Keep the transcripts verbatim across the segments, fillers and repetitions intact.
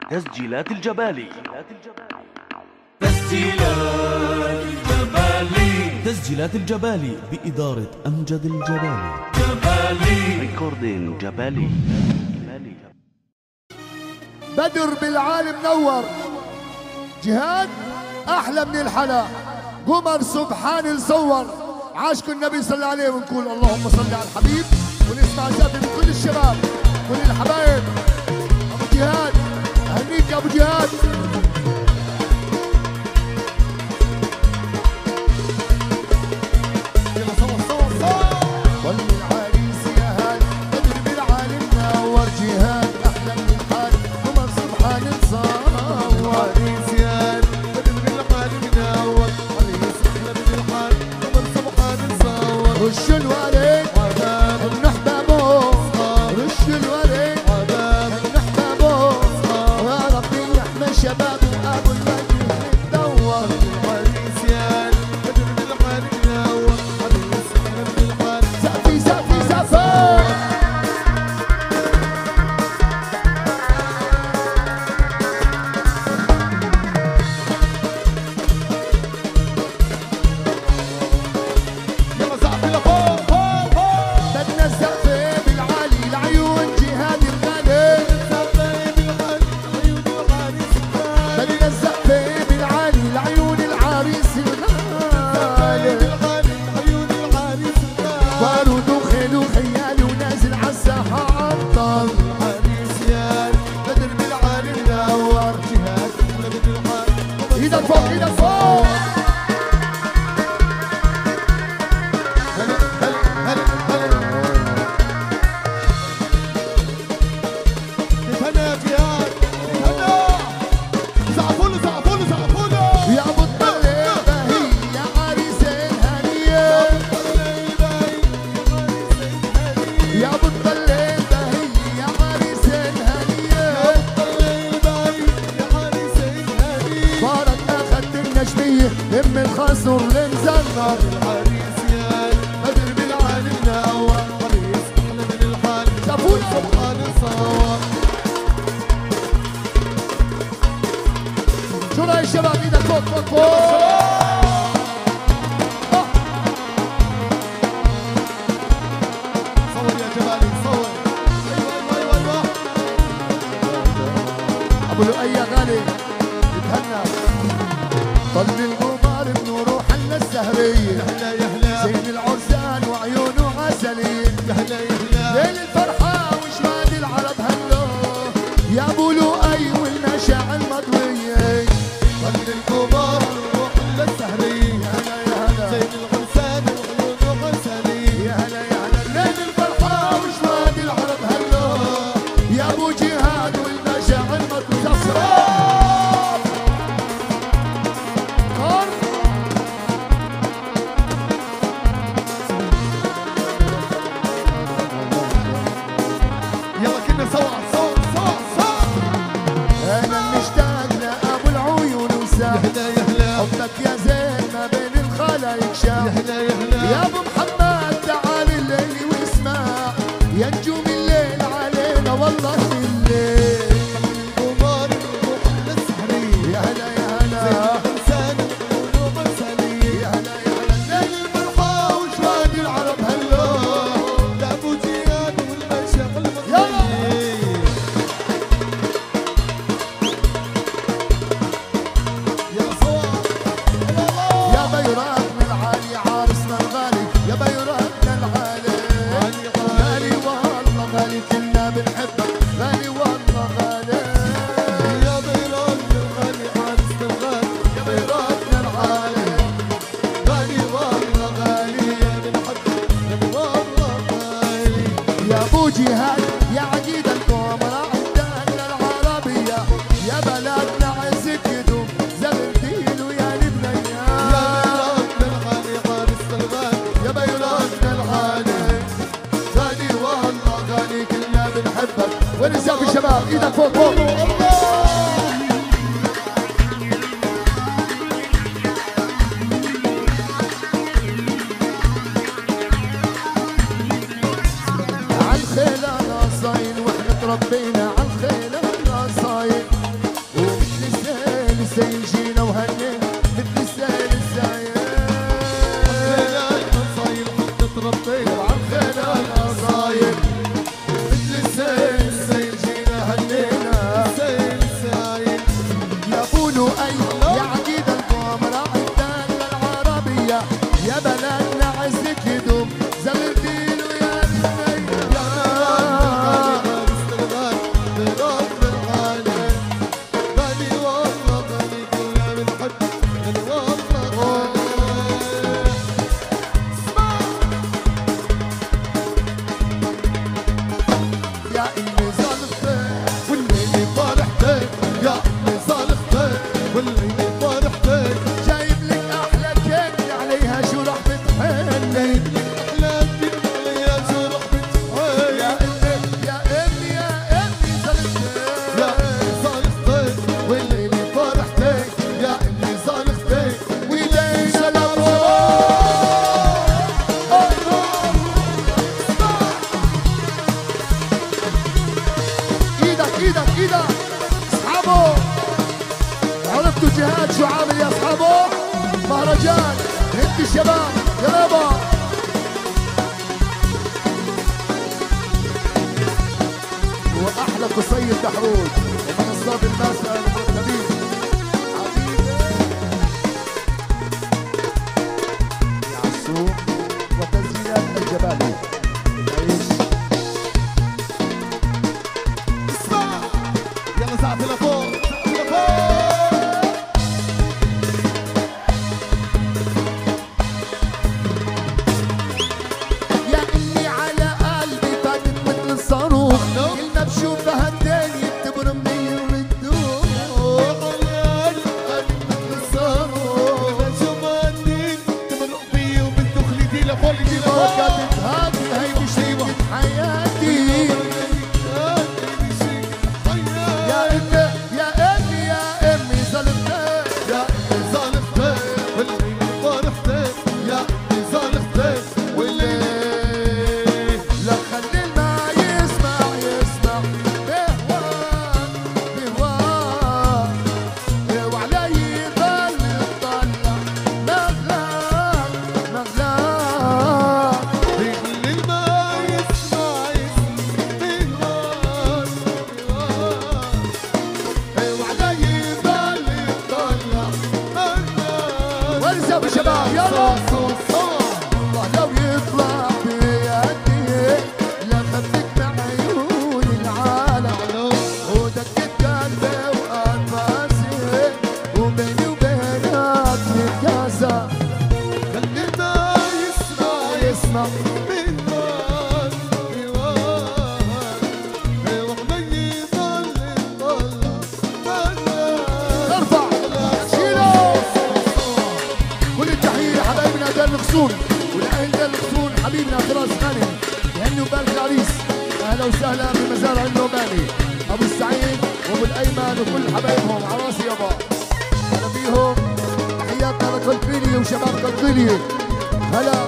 تسجيلات الجبالي. تسجيلات الجبالي. تسجيلات الجبالي بإدارة أمجد الجبالي. جبالي ريكوردين جبالي. بدر بالعالي منور، جهاد أحلى من الحلا، قمر سبحان الصور، عاشق النبي صلى الله عليه، ونقول اللهم صل على الحبيب، ونسمع زاد من كل الشباب كل الحبايب. أبو جهاد أهنيك يا أبو جهاد. يلا صور صور صور. ولي العريس يا هاد بدر بالعالي منور، جهاد أحلى من الحال، قمر سبحان الصور. عريس يا هاد بدر بالعالي منور، عريس أحلى من الحال، قمر سبحان الصور. رش الورد من احبابه، رش الورد من احبابه، يا ربي يحمي شباب وابو المجد يتدور. العريس يا بدر بالعالي منور، عريس احلى من الحال. سقفي سقفي سقفي. يلا سقفي لفوق فوق فوق. بدنا السقفة بالعالي لعيون جهاد الغالي. بدنا السقفة بالعالي لعيون العريس الغالي. بارود وخيل وخيال ونازل عالساحة عطل. العريس يا بدر بالعالي منور، جهاد أحلى من الحال. ايدك فوق ايدك فوق. هلا هلا هلا هلا. هنا يا جهاد هنا. زعفوا له زعفوا له زعفوا له. يا ابو الطلة باهي يا عريس الهنية، يا ابو الطلة باهي يا عريس الهنية. بارك اخذت النجمية ام الخصر المزنر. العريس يا بدر بالعالي منور، عريس احلى من الحال، شافونا. سبحان الصور. شو رايك شباب؟ ايدك فوق فوق فوق. صور يا جبالي صور. ايوه ايوه ايوه ايوه. ابو لؤي غالي يتهنى. طل الغبار بنوره حل السهرية، يحلى يحلى زين العرسان وعيونه عسلية، يحلى يحلى. ليل الفرحة وشمال العرب هلو، يا ابو لؤي والمشاعر مضوية. طل الكبار والروح للسهرية، يا هلا يا هلا زين الغرسان وعيونه غسالية. يا هلا يا هلا. ليل الفرحة وشمال العرب هلو، يا ابو جهاد والمشاعر مضوية. يلا كنا سوا سوا سوا سوا. انا مشتاق لابو العيون وسام، يحلى يحلى حبك يا زين ما بين الخلايق شام. يحلى يحلى. يا ابو محمد تعال الليل واسمع، يا نجوم الليل علينا والله الليل. الكبار والروح للسهرية، يا هلا يا زين هلا الغرسان وعيونه غسالية. يا هلا يا هلا. ليل الفرحة وشوادي العرب هلو، لأبو جياد والمشاق المصرية. يا صور يا بيراتنا العالي عارسنا الغالي، يا بيراتنا العالي غالي غالي. غالي والله غالي، كلنا بنحبك غالي والله غالي. يا بيران الغالي عرسنا الغالي، يا بيراتنا العالي غالي والله غالي. يا بنحبك غالي والله غالي. يا ابو جهاد يا عقيد القوم راعدنا العربية، يا بلدنا عزك يدوم زمن دين ويا يا لبنية. بيران الغالي عرسنا الغالي، يا بيراتنا العالي غالي والله غالي، كلنا بنحبك. ونساء الشباب ايدك فوق فوق. عالخيل انا صايل واحنا تربينا عالخيل انا صايل، السيل جينا وهنينا مثل السيل السايل صاير تتربي وعم خلال قصايد مثل السيل السيل جينا هنينا السيل السايل يا بولو أي يا عقيد القوم راعي الدالة العربية يا بلدنا عزك يدوم زغرتين ويا النية يا إني ظلمتك والليل فرحتك يا اللي صالحتك والليل فرحتك جايب لك أحلى كيك عليها شو راح بتحلي أحلى كلمة يا جرح بتحيي يا أمي يا أمي يا أمي ظلمتك يا اللي صالحتك والليل فرحتك يا اللي صالحتك ولينا الأبرار ايدك ايدك ايدك اصحابه عرفتوا جهاد شو عامل يا اصحابه مهرجان هند الشباب يابا واحلى قصيد دحروج ومنصات الماسة المرتبين حبيبي يعصوم وتسجيلات الجبالي عيش اسمع يلا سقف لفوق سقف لفوق يا إني على قلبي فاتت مثل الصاروخ كلمة بشوفها الدنيا بتبرمني وبتدوخ وكانت هاتي هيدي شريكة حياتي يا أمي يا أمي يا أمي ظلمتك لا خلي الماء يسمع يسمع بهوان بهوان وعلي يضل يطلع مغلان مغلان وعلي يضل يطلع وارزقوا شباب يلا والله لو يطلع بيدي لخدك مع عيون العالم ودقت قلبي وانفاسي وبيني وبينك نتكاسى يسمع ارفع شيلو كل التحية حبايبنا دار الغصون والأهل دار الغصون حبيبنا فراس غانم يهنوا بالك العريس أهلا وسهلا بمزارع النوباني أبو السعيد وأبو الأيمن وكل حبايبهم عراسي يابا هلا بيهم تحياتنا لكلفيلي وشباب كلفيلي هلا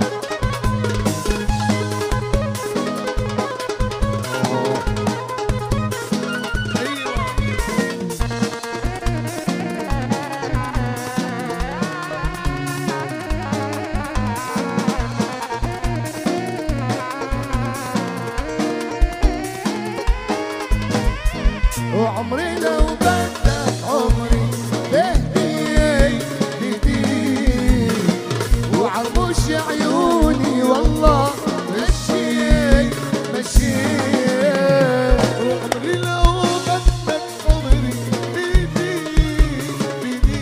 وعمري لو بدك عمري بهدي بهدي وعربوش عيوني والله مشي مشي عمري لو بدك عمري بيدي بيدي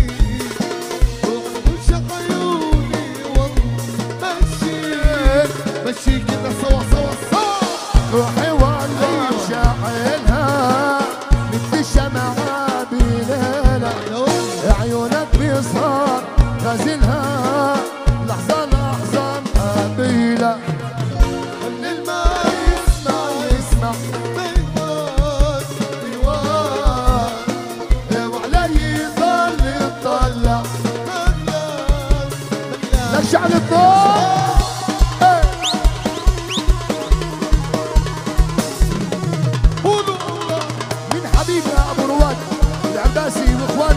ومش عيوني والله مشي مشي كده سوا سوا سوا روحي والله شاعلها مثل الشمعة بليلة عيونك بيصهر غازلها لحظة لحظة مقابلة خلي الماء يسمع يسمع بيوان بيوان وعلي يضل يطلع ملان ملان لك شعل الضوء قولوا الله من حبيبنا ابو رواد العباسي واخوانه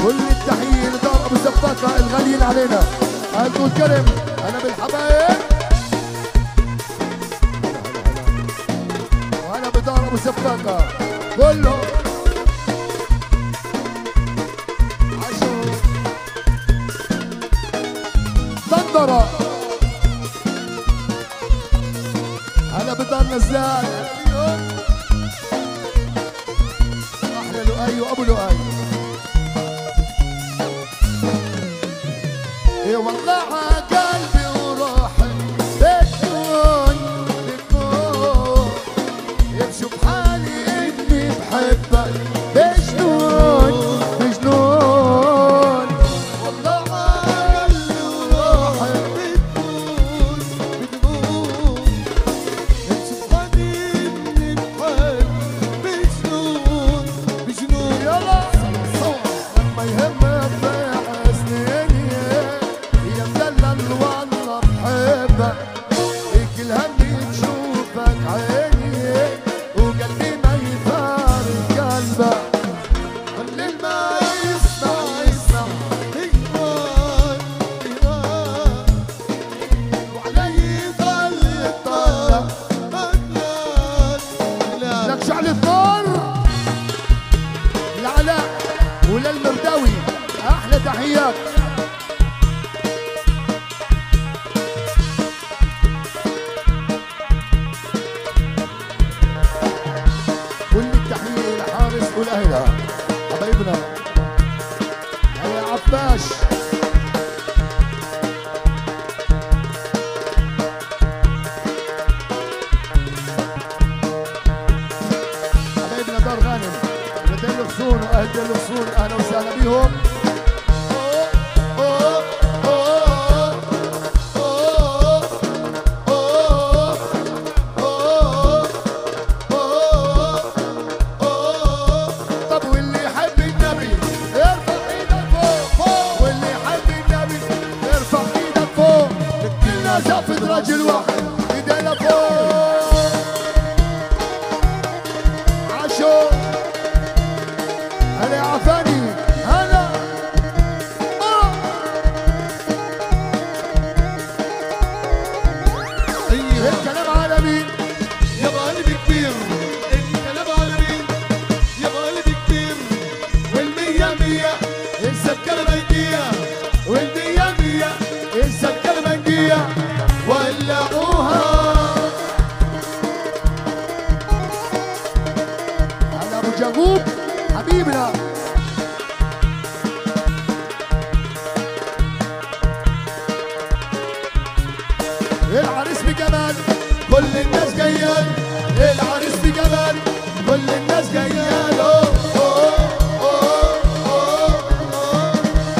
كل التحية لدار ابو سفاكة الغاليين علينا. قلبوا الكرم انا بالحبايب وانا بدار ابو سفاكة كله عشو طندرة. هلا بدار نزال احلى لؤي وابو لؤي. اي والله قلبي وروحي بتكون بتكون بشوف حالي اني بحبك بجنون بجنون. والله قلبي وروحي بتكون بتكون بشوف حالي اني بحبك بجنون بجنون. يلا صور ما يهمك ضيع سنيني يا مدلل والله بحبك. كل همي تشوفك عيني وقلبي ما يفارق قلبك. خلي ما يسمع يسمع يكون يراه وعلي يضل يطلع مجنون. لك شعل الدار لعلاء وللمرداوي احلى تحيات. كل التحية لحارس والأهلة حبايبنا. هيا عباش حبايبنا دار غانم وديل الغصون وأهل ديل الغصون أهلا وسهلا بيهم. زفت رجل واحد ايدينا فوق عاشو. هلا يا عفاني هلا اه ايوه الكلام على مين يا غالب كبير الكلام على مين يا غالب كبير والمية مية انسى الكلمنجية والمية مية انسى الكلمنجية ولعوها. هلا ابو جاغوب حبيبنا. العريس بجمال كل الناس جيال. العريس بجمال كل الناس جيال. أوه أوه أوه أوه أوه.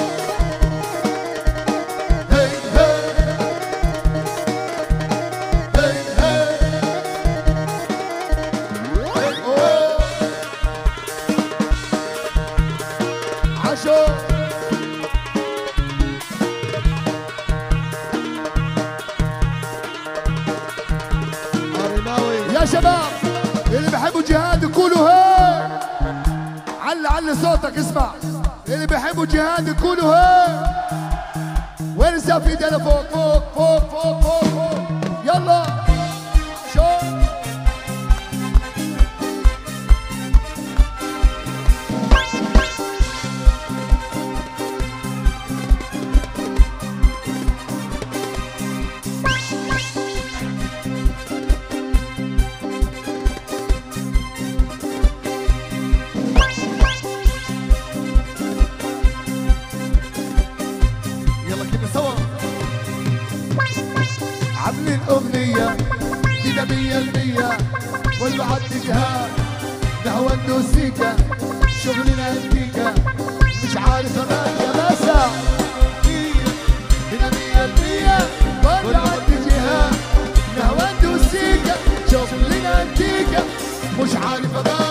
هي هي عاشو. يا شباب اللي بيحبوا جهاد يقولوا هي. علي علي صوتك اسمع. اللي بيحبوا جهاد يقولوا هي. وين الزف ايدينا فوق فوق فوق فوق فوق فوق. يلا شو عاملين أغنية كده مية المية والبعد جهاد نحو النوسيكا شغلنا انتيكا مش عارف أغاني باسع كده مية المية والبعد جهاد نحو النوسيكا شغلنا انتيكا مش عارف أغاني